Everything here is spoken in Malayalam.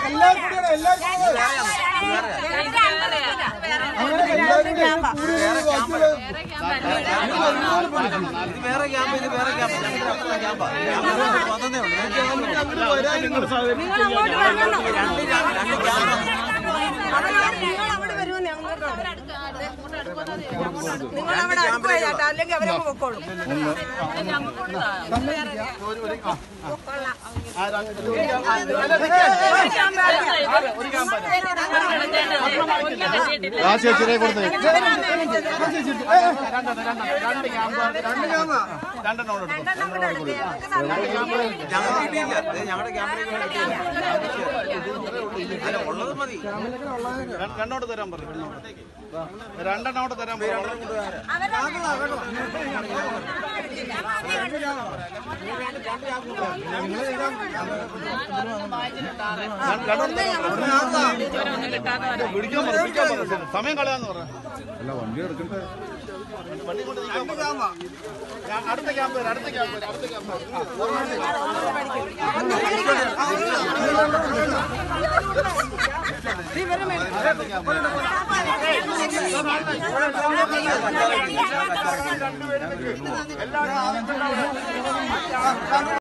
നിങ്ങളവിടെ അടുപ്പോയാട്ടോ, അല്ലെങ്കിൽ അവരൊക്കെ പൊക്കോളും. ആ ചേച്ചിയെ കൊടുത്തേ രണ്ടോട്ട് തരാൻ പറയും രണ്ടെണ്ണോട്ട് തരാൻ പറയും സമയം കളയാന്ന് പറഞ്ഞു അല്ല വണ്ടി എടുക്കട്ടെ വണ്ടി കൊണ്ട് അടുത്ത ക്യാമ്പ് അടുത്ത ക്യാമ്പ് അടുത്ത ക്യാമ്പ്